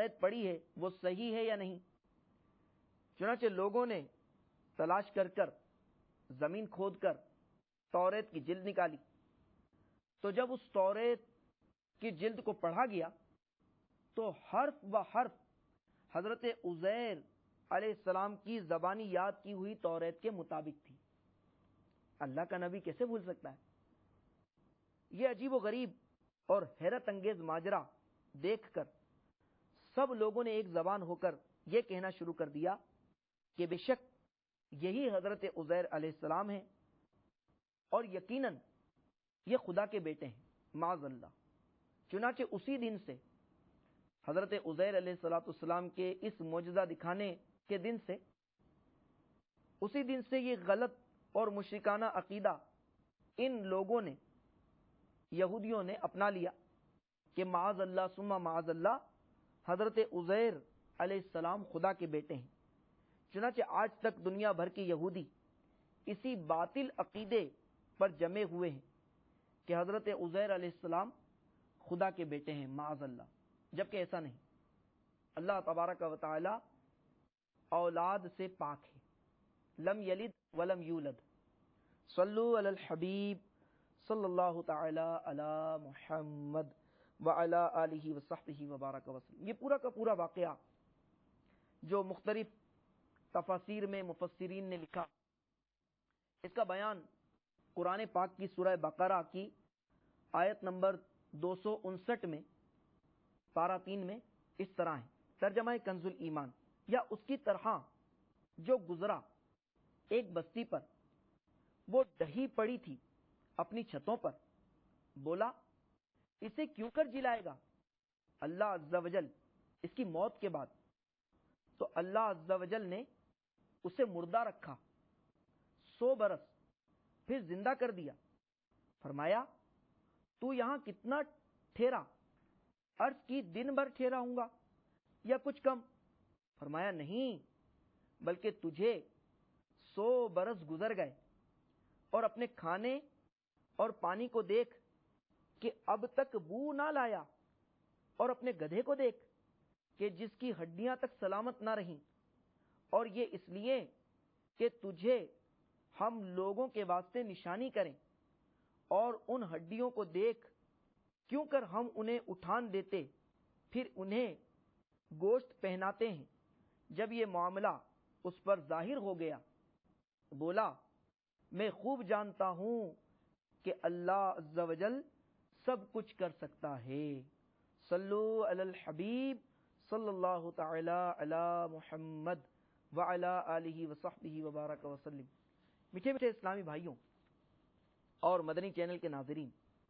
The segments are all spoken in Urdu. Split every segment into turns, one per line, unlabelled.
توریت پڑھی ہے وہ صحیح ہے یا نہیں۔ چنانچہ لوگوں نے تلاش کر کر زمین کھود کر توریت کی جلد نکالی، تو جب اس توریت کی جلد کو پڑھا گیا تو حرف بحرف حضرت عزیر علیہ السلام کی زبانی یاد کی ہوئی توریت کے مطابق تھی۔ اللہ کا نبی کیسے بھول سکتا ہے؟ یہ عجیب و غریب اور حیرت انگیز ماجرا دیکھ کر سب لوگوں نے ایک زبان ہو کر یہ کہنا شروع کر دیا کہ بے شک یہی حضرت عزیر علیہ السلام ہیں، اور یقیناً یہ خدا کے بیٹے ہیں، معاذ اللہ۔ چنانچہ اسی دن سے حضرت عزیر علیہ السلام کے اس معجزہ دکھانے کے دن سے، اسی دن سے یہ غلط اور مشرکانہ عقیدہ ان لوگوں نے، یہودیوں نے اپنا لیا کہ معاذ اللہ ثم معاذ اللہ حضرت عزیر علیہ السلام خدا کے بیٹے ہیں۔ چنانچہ آج تک دنیا بھر کے یہودی اسی باطل عقیدے پر جمے ہوئے ہیں کہ حضرت عزیر علیہ السلام خدا کے بیٹے ہیں، معاذ اللہ، جبکہ ایسا نہیں۔ اللہ تبارک و تعالی اولاد سے پاک ہے، لم یلد ولم یولد۔ صلو علی الحبیب صلی اللہ تعالی علی محمد وعلی آلہ وصحبہ وبارک وسلم۔ یہ پورا کا پورا واقعہ جو مختلف تفاسیر میں مفسرین نے لکھا، اس کا بیان قرآن پاک کی سورہ بقرہ کی آیت نمبر 259 میں، پارہ 3 میں اس طرح ہے۔ ترجمہ کنز الایمان، یا اس کی طرح جو گزرا ایک بستی پر، وہ ڈھی پڑی تھی اپنی چھتوں پر، بولا اسے کیوں کر جلائے گا اللہ عز و جل اس کی موت کے بعد؟ تو اللہ عز و جل نے اسے مردہ رکھا 100 برس، پھر زندہ کر دیا۔ فرمایا تو یہاں کتنا ٹھہرا؟ عرض کی دن بھر ٹھہرا ہوں گا یا کچھ کم۔ فرمایا نہیں، بلکہ تجھے 100 برس گزر گئے، اور اپنے کھانے اور پانی کو دیکھ کہ اب تک بو نہ لایا، اور اپنے گدھے کو دیکھ کہ جس کی ہڈیاں تک سلامت نہ رہیں، اور یہ اس لیے کہ تجھے ہم لوگوں کے واسطے نشانی کریں، اور ان ہڈیوں کو دیکھ کیوں کر ہم انہیں اٹھان دیتے پھر انہیں گوشت پہناتے ہیں۔ جب یہ معاملہ اس پر ظاہر ہو گیا، بولا میں خوب جانتا ہوں کہ اللہ عز و جل سب کچھ کر سکتا ہے۔ صلو علی الحبیب صلی اللہ تعالی علی محمد وعلی آلہ وصحبہ وبارک وسلم۔ میٹھے میٹھے اسلامی بھائیوں اور مدنی چینل کے ناظرین،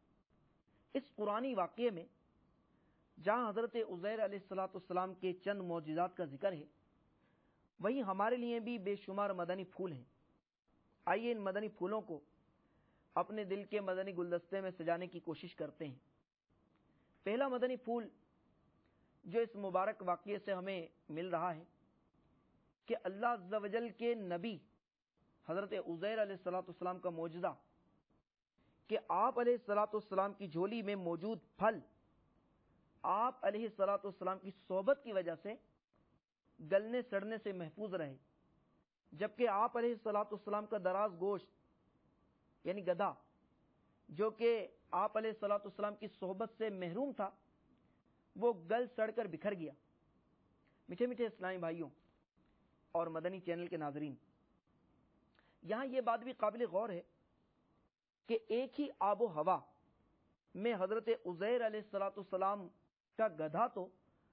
اس قرآنی واقعے میں جہاں حضرت عزیر علیہ السلام کے چند معجزات کا ذکر ہے، وہیں ہمارے لیے بھی بے شمار مدنی پھول ہیں۔ آئیے ان مدنی پھولوں کو اپنے دل کے مدنی گلدستے میں سجانے کی کوشش کرتے ہیں۔ پہلا مدنی پھول جو اس مبارک واقعے سے ہمیں مل رہا ہے کہ اللہ عز و جل کے نبی حضرت عزیر علیہ السلام کا معجزہ کہ آپ علیہ السلام کی جھولی میں موجود پھل آپ علیہ السلام کی صحبت کی وجہ سے گلنے سڑنے سے محفوظ رہے، جبکہ آپ علیہ السلام کا دراز گوشت یعنی گدھا جو کہ آپ علیہ السلام کی صحبت سے محروم تھا، وہ گل سڑ کر بکھر گیا۔ میٹھے میٹھے اسلامی بھائیوں اور مدنی چینل کے ناظرین، یہاں یہ بات بھی قابل غور ہے کہ ایک ہی آب و ہوا میں حضرت عزیر علیہ السلام کا گدھا تو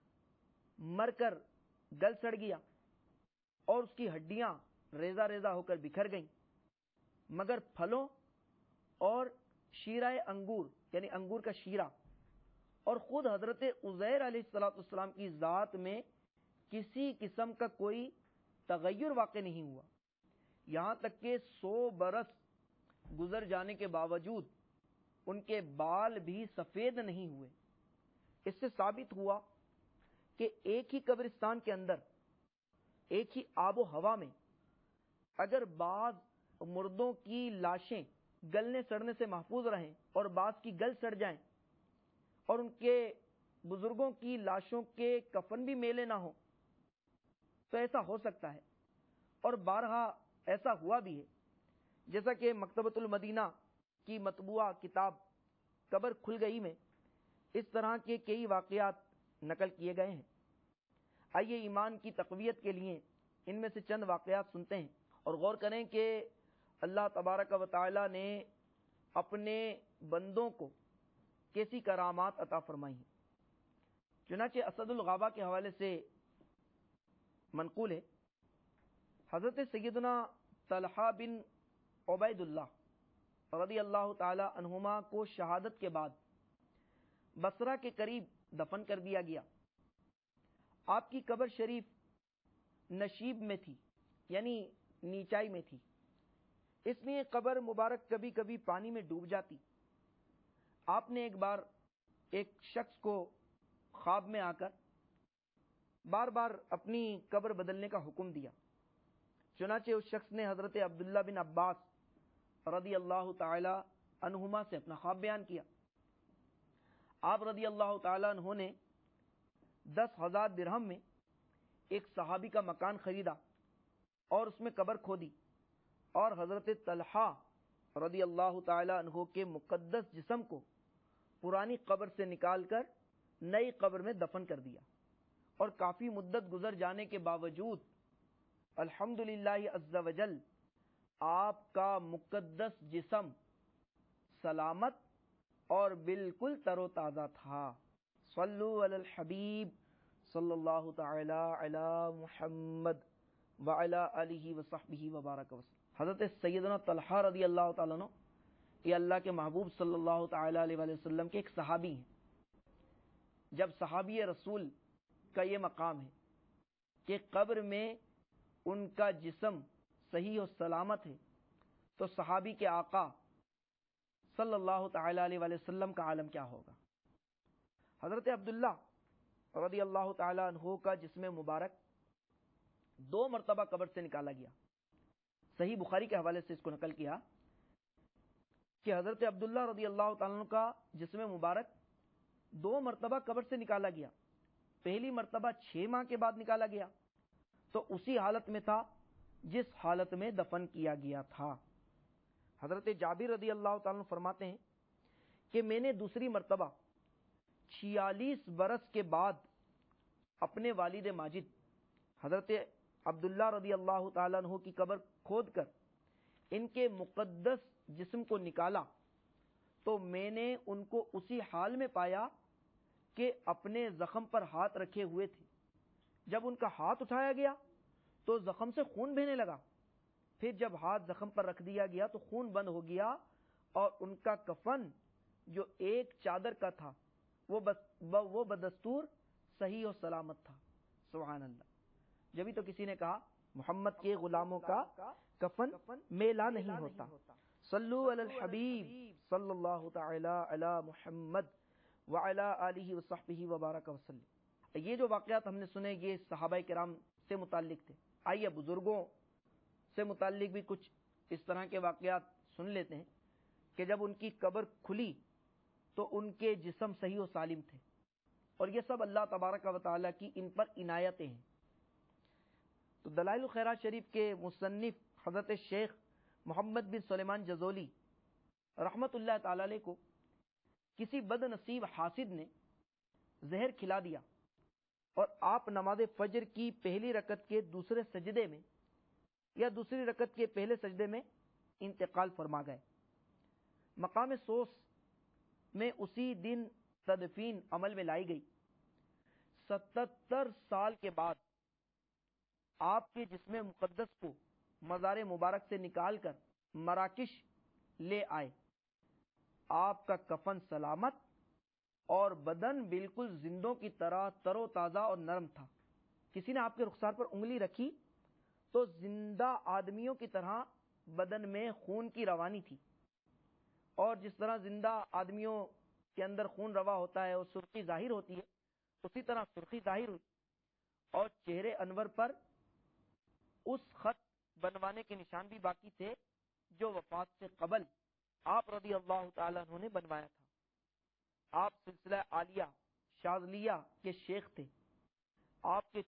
مر کر گل سڑ گیا اور اس کی ہڈیاں ریزہ ریزہ ہو کر بکھر گئیں، مگر پھلوں اور شیرہ انگور یعنی انگور کا شیرہ اور خود حضرت عزیر علیہ السلام کی ذات میں کسی قسم کا کوئی تغیر واقع نہیں ہوا، یہاں تک کہ 100 برس گزر جانے کے باوجود ان کے بال بھی سفید نہیں ہوئے۔ اس سے ثابت ہوا کہ ایک ہی قبرستان کے اندر، ایک ہی آب و ہوا میں اگر بعض مردوں کی لاشیں گلنے سڑنے سے محفوظ رہیں اور بعض کی گل سڑ جائیں اور ان کے بزرگوں کی لاشوں کے کفن بھی میلے نہ ہوں تو ایسا ہو سکتا ہے، اور بارہا ایسا ہوا بھی ہے، جیسا کہ مکتبۃ المدینہ کی مطبوعہ کتاب قبر کھل گئی میں اس طرح کے کئی واقعات نقل کیے گئے ہیں۔ آئیے ایمان کی تقویت کے لیے ان میں سے چند واقعات سنتے ہیں اور غور کریں کہ اللہ تبارک و تعالی نے اپنے بندوں کو کیسی کرامات عطا فرمائی ہیں۔ چنانچہ اسد الغابہ کے حوالے سے منقول ہے، حضرت سیدنا طلحہ بن عبید اللہ رضی اللہ تعالی عنہما کو شہادت کے بعد بصرہ کے قریب دفن کر دیا گیا۔ آپ کی قبر شریف نشیب میں تھی، یعنی نیچائی میں تھی، اس لیے قبر مبارک کبھی کبھی پانی میں ڈوب جاتی۔ آپ نے ایک بار ایک شخص کو خواب میں آ کر بار بار اپنی قبر بدلنے کا حکم دیا۔ چنانچہ اس شخص نے حضرت عبداللہ بن عباس رضی اللہ تعالی عنہما سے اپنا خواب بیان کیا۔ آپ رضی اللہ تعالی عنہ نے 10,000 درہم میں ایک صحابی کا مکان خریدا اور اس میں قبر کھودی، اور حضرت طلحہ رضی اللہ تعالی عنہ کے مقدس جسم کو پرانی قبر سے نکال کر نئی قبر میں دفن کر دیا، اور کافی مدت گزر جانے کے باوجود الحمدللہ عز وجل آپ کا مقدس جسم سلامت اور بالکل تر و تازہ تھا۔ صلو علی الحبیب صلی اللہ تعالی علی محمد وعلی آلہ وصحبہ وبارک وسلم۔ حضرت سیدنا طلحہ رضی اللہ تعالیٰ عنہ یہ اللہ کے محبوب صلی اللہ تعالی علیہ وآلہ وسلم کے ایک صحابی ہیں۔ جب صحابی رسول کا یہ مقام ہے کہ قبر میں ان کا جسم صحیح و سلامت ہے، تو صحابی کے آقا صلی اللہ تعالی علیہ وآلہ وسلم کا عالم کیا ہوگا۔ حضرت عبداللہ رضی اللہ تعالی عنہ کا جسم مبارک 2 مرتبہ قبر سے نکالا گیا۔ صحیح بخاری کے حوالے سے اس کو نقل کیا کہ حضرت عبداللہ رضی اللہ تعالیٰ عنہ کا جسم مبارک 2 مرتبہ قبر سے نکالا گیا۔ پہلی مرتبہ 6 ماہ کے بعد نکالا گیا تو اسی حالت میں تھا جس حالت میں دفن کیا گیا تھا۔ حضرت جابر رضی اللہ تعالیٰ عنہ فرماتے ہیں کہ میں نے دوسری مرتبہ 46 برس کے بعد اپنے والد ماجد حضرت عبداللہ رضی اللہ تعالیٰ عنہ کی قبر کھود کر ان کے مقدس جسم کو نکالا تو میں نے ان کو اسی حال میں پایا کہ اپنے زخم پر ہاتھ رکھے ہوئے تھے۔ جب ان کا ہاتھ اٹھایا گیا تو زخم سے خون بہنے لگا، پھر جب ہاتھ زخم پر رکھ دیا گیا تو خون بند ہو گیا، اور ان کا کفن جو ایک چادر کا تھا وہ بدستور صحیح و سلامت تھا۔ سبحان اللہ۔ جبھی تو کسی نے کہا محمد کے غلاموں کا کفن میلا نہیں ہوتا۔ صلو علی الحبیب صلی اللہ تعالی علی محمد وعلی آلہ وصحبہ وبارک وسلم۔ یہ جو واقعات ہم نے سنے یہ صحابہ کرام سے متعلق تھے۔ آئیے بزرگوں سے متعلق بھی کچھ اس طرح کے واقعات سن لیتے ہیں کہ جب ان کی قبر کھلی تو ان کے جسم صحیح و سالم تھے، اور یہ سب اللہ تبارک و تعالی کی ان پر عنایتیں ہیں۔ تو دلائل الخیرات شریف کے مصنف حضرت شیخ محمد بن سلیمان جزولی رحمت اللہ تعالی علیہ کو کسی بد نصیب حاسد نے زہر کھلا دیا، اور آپ نماز فجر کی پہلی رکعت کے دوسرے سجدے میں یا دوسری رکعت کے پہلے سجدے میں انتقال فرما گئے۔ مقام سوس میں اسی دن تدفین عمل میں لائی گئی۔ 77 سال کے بعد آپ کے جسم مقدس کو مزار مبارک سے نکال کر مراکش لے آئے۔ آپ کا کفن سلامت اور بدن بالکل زندوں کی طرح تر و تازہ اور نرم تھا۔ کسی نے آپ کے رخسار پر انگلی رکھی تو زندہ آدمیوں کی طرح بدن میں خون کی روانی تھی، اور جس طرح زندہ آدمیوں کے اندر خون روا ہوتا ہے اور سرخی ظاہر ہوتی ہے، اسی طرح سرخی ظاہر ہوئی، اور چہرے انور پر اس خط بنوانے کے نشان بھی باقی تھے جو وفات سے قبل آپ رضی اللہ تعالیٰ عنہ نے بنوایا تھا۔ آپ سلسلہ عالیہ شاذلیہ کے شیخ تھے. آپ کے